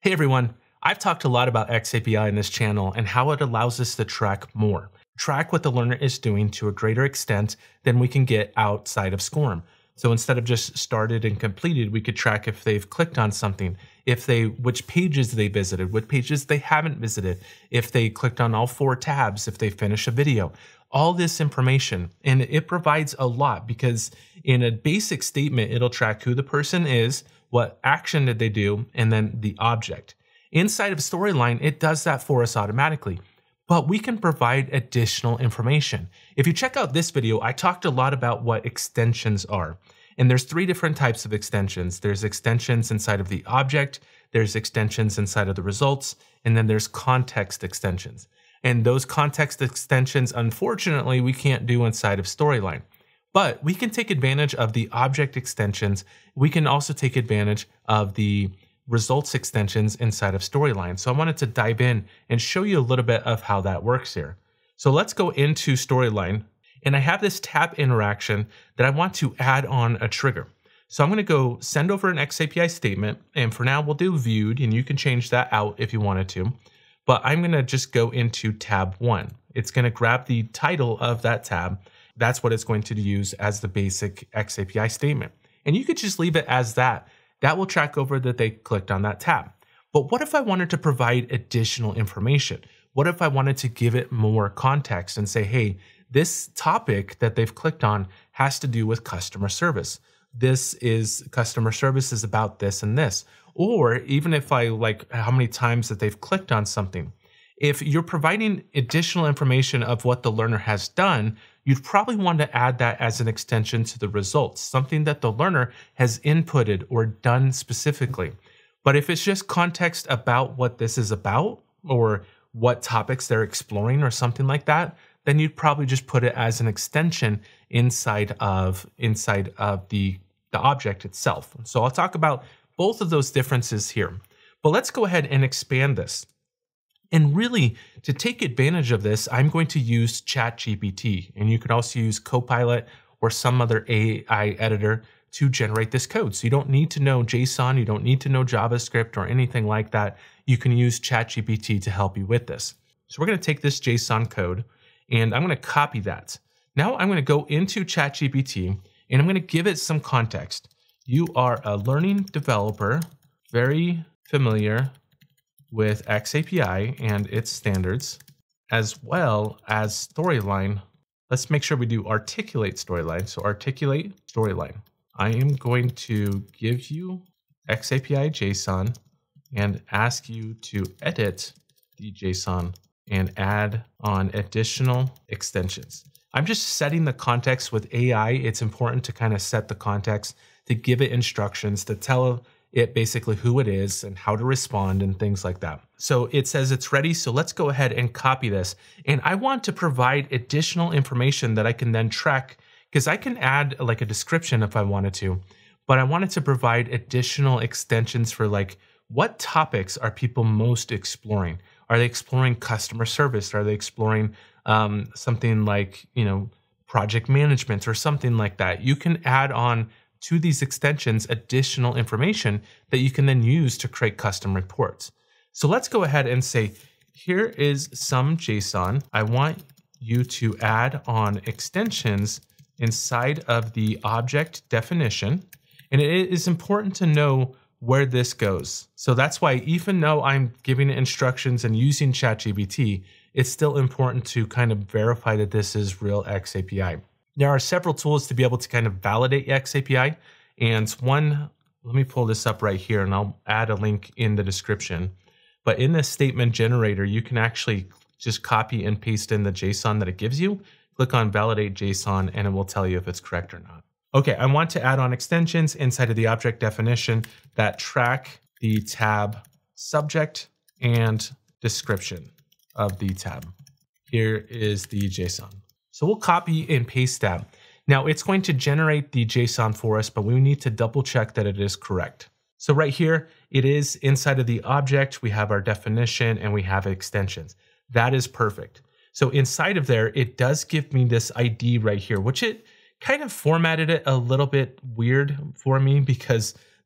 Hey everyone, I've talked a lot about xAPI in this channel and how it allows us to track more. Track what the learner is doing to a greater extent than we can get outside of SCORM. So instead of just started and completed, we could track if they've clicked on something, which pages they visited, what pages they haven't visited, if they clicked on all 4 tabs, if they finished a video, all this information. And it provides a lot because in a basic statement, it'll track who the person is, what action did they do, and then the object. Inside of Storyline, it does that for us automatically, but we can provide additional information. If you check out this video, I talked a lot about what extensions are. And there's 3 different types of extensions. There's extensions inside of the object, there's extensions inside of the results, and then there's context extensions. And those context extensions, unfortunately, we can't do inside of Storyline. But we can take advantage of the object extensions. We can also take advantage of the results extensions inside of Storyline. So I wanted to dive in and show you a little bit of how that works here. So let's go into Storyline. And I have this tab interaction that I want to add on a trigger. So I'm going to go send over an xAPI statement. And for now, we'll do viewed. And you can change that out if you wanted to. But I'm going to just go into tab 1. It's going to grab the title of that tab. That's what it's going to use as the basic xAPI statement. And you could just leave it as that. That will track over that they clicked on that tab. But what if I wanted to provide additional information? What if I wanted to give it more context and say, hey, this topic that they've clicked on has to do with customer service. Customer service is about this and this. Or even if I like how many times that they've clicked on something. If you're providing additional information of what the learner has done, you'd probably want to add that as an extension to the results, something that the learner has inputted or done specifically. But if it's just context about what this is about or what topics they're exploring or something like that, then you'd probably just put it as an extension inside of the object itself. So I'll talk about both of those differences here. But let's go ahead and expand this. And really, to take advantage of this, I'm going to use ChatGPT. And you could also use Copilot or some other AI editor to generate this code. So you don't need to know JSON, you don't need to know JavaScript or anything like that. You can use ChatGPT to help you with this. So we're going to take this JSON code and I'm going to copy that. Now I'm going to go into ChatGPT and I'm going to give it some context. You are a learning developer, very familiar with xAPI and its standards, as well as Storyline. Let's make sure we do articulate Storyline. So articulate Storyline. I am going to give you xAPI JSON and ask you to edit the JSON and add on additional extensions. I'm just setting the context with AI. It's important to kind of set the context, to give it instructions, to tell it basically who it is and how to respond and things like that. So it says it's ready. So let's go ahead and copy this. And I want to provide additional information that I can then track because I can add like a description if I wanted to, but I wanted to provide additional extensions for like what topics are people most exploring? Are they exploring customer service? Are they exploring something like, project management or something like that? You can add on to these extensions additional information that you can then use to create custom reports. So let's go ahead and say, here is some JSON. I want you to add on extensions inside of the object definition. And it is important to know where this goes. So that's why even though I'm giving it instructions and using ChatGPT, it's still important to kind of verify that this is real xAPI. There are several tools to be able to kind of validate xAPI. And one, let me pull this up right here and I'll add a link in the description. But in this statement generator, you can actually just copy and paste in the JSON that it gives you. Click on validate JSON and it will tell you if it's correct or not. Okay, I want to add on extensions inside of the object definition that track the tab subject and description of the tab. Here is the JSON. So we'll copy and paste that. Now it's going to generate the JSON for us, but we need to double check that it is correct. So right here, it is inside of the object. We have our definition and we have extensions. That is perfect. So inside of there, it does give me this ID right here, which it kind of formatted it a little bit weird for me because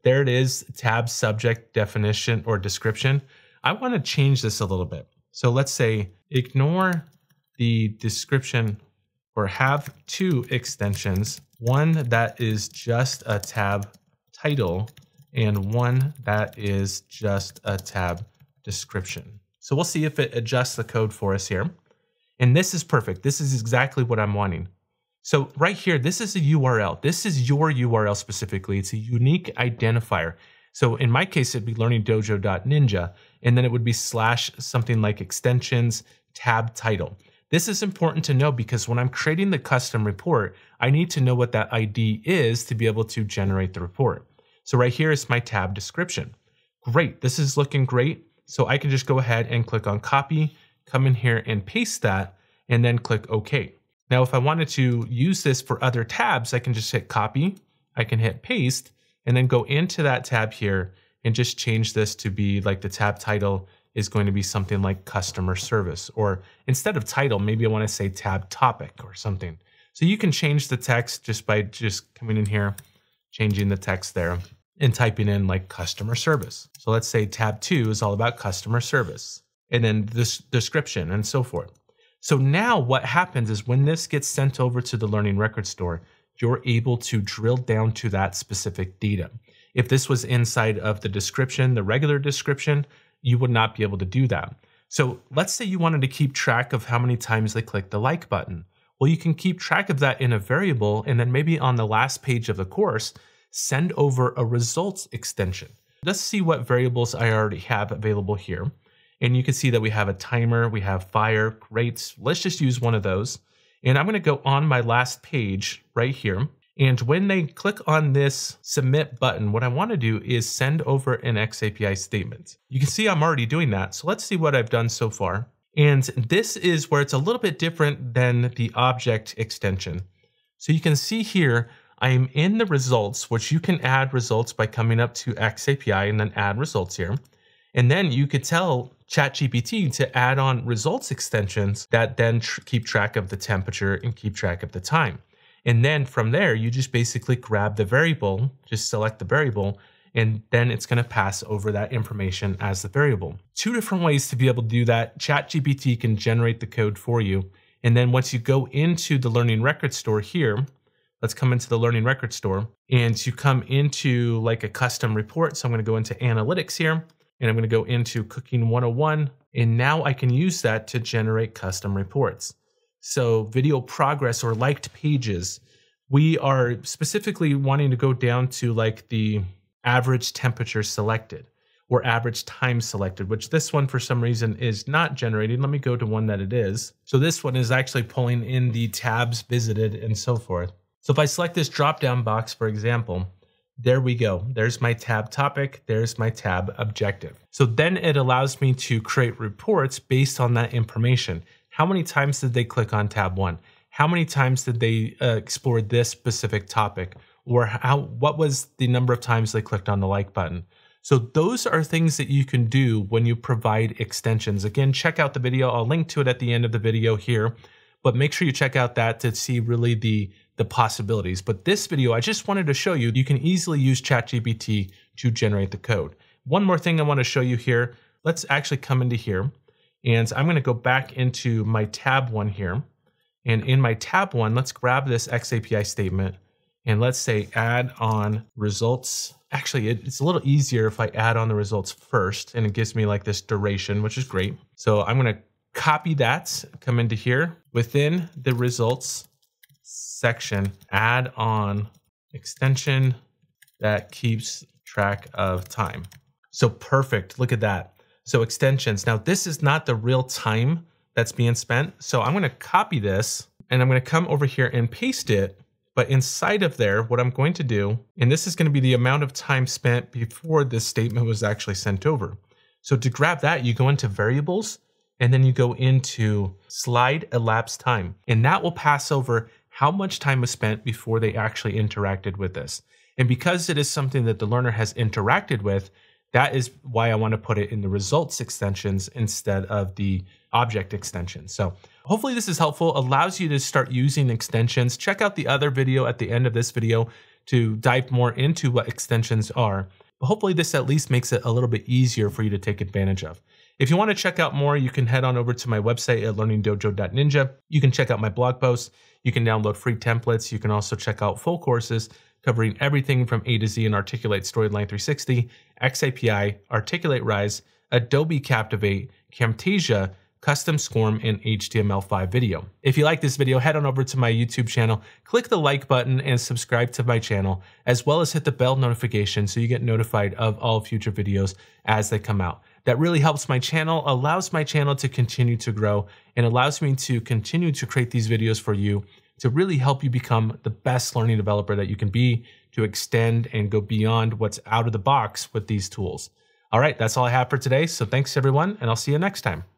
there it is, tab subject definition or description. I want to change this a little bit. So let's say ignore the description or have two extensions, one that is just a tab title and one that is just a tab description. So we'll see if it adjusts the code for us here. And this is perfect. This is exactly what I'm wanting. So right here, this is a URL. This is your URL specifically. It's a unique identifier. So in my case, it'd be learningdojo.ninja, and then it would be slash something like extensions tab title. This is important to know because when I'm creating the custom report, I need to know what that ID is to be able to generate the report. So right here is my tab description. Great, this is looking great. So I can just go ahead and click on copy, come in here and paste that, and then click OK. Now, if I wanted to use this for other tabs, I can just hit copy, I can hit paste, and then go into that tab here and just change this to be like the tab title is going to be something like customer service, or instead of title, maybe I want to say tab topic or something. So you can change the text just by just coming in here, changing the text there and typing in like customer service. So let's say tab 2 is all about customer service, and then this description and so forth. So now what happens is when this gets sent over to the Learning Record Store, you're able to drill down to that specific data. If this was inside of the description, the regular description, you would not be able to do that. So let's say you wanted to keep track of how many times they click the like button. Well, you can keep track of that in a variable, and then maybe on the last page of the course, send over a results extension. Let's see what variables I already have available here. And you can see that we have a timer, we have fire, great. Let's just use one of those. And I'm gonna go on my last page right here. And when they click on this submit button, what I want to do is send over an xAPI statement. You can see I'm already doing that. So let's see what I've done so far. And this is where it's a little bit different than the object extension. So you can see here, I'm in the results, which you can add results by coming up to xAPI and then add results here. And then you could tell ChatGPT to add on results extensions that then keep track of the temperature and keep track of the time. And then from there, you just basically grab the variable, just select the variable, and then it's going to pass over that information as the variable. Two different ways to be able to do that. ChatGPT can generate the code for you. And then once you go into the Learning Record Store here, let's come into the Learning Record Store, and you come into like a custom report. So I'm going to go into analytics here, and I'm going to go into Cooking 101. And now I can use that to generate custom reports. So video progress or liked pages, we are specifically wanting to go down to like the average temperature selected or average time selected, which this one for some reason is not generating. Let me go to one that it is. So this one is actually pulling in the tabs visited and so forth. So if I select this drop-down box, for example, there we go. There's my tab topic. There's my tab objective. So then it allows me to create reports based on that information. How many times did they click on tab 1? How many times did they explore this specific topic? Or what was the number of times they clicked on the like button? So those are things that you can do when you provide extensions. Again, check out the video. I'll link to it at the end of the video here, but make sure you check out that to see really the possibilities. But this video, I just wanted to show you, you can easily use ChatGPT to generate the code. One more thing I want to show you here. Let's actually come into here. And I'm going to go back into my tab 1 here. And in my tab 1, let's grab this xAPI statement and let's say add on results. Actually, it's a little easier if I add on the results first, and it gives me like this duration, which is great. So I'm going to copy that, come into here within the results section, add on extension that keeps track of time. So perfect. Look at that. So extensions. Now this is not the real time that's being spent. So I'm going to copy this and I'm going to come over here and paste it. But inside of there, what I'm going to do, and this is going to be the amount of time spent before this statement was actually sent over. So to grab that, you go into variables and then you go into slide elapsed time. And that will pass over how much time was spent before they actually interacted with this. And because it is something that the learner has interacted with, that is why I want to put it in the results extensions instead of the object extension. So hopefully this is helpful, allows you to start using extensions. Check out the other video at the end of this video to dive more into what extensions are. But hopefully this at least makes it a little bit easier for you to take advantage of. If you want to check out more, you can head on over to my website at learningdojo.ninja. You can check out my blog posts. You can download free templates. You can also check out full courses covering everything from A to Z in Articulate Storyline 360, xAPI, Articulate Rise, Adobe Captivate, Camtasia, Custom SCORM, and HTML5 video. If you like this video, head on over to my YouTube channel, click the like button and subscribe to my channel, as well as hit the bell notification so you get notified of all future videos as they come out. That really helps my channel, allows my channel to continue to grow, and allows me to continue to create these videos for you to really help you become the best learning developer that you can be, to extend and go beyond what's out of the box with these tools. All right, that's all I have for today. So thanks everyone, and I'll see you next time.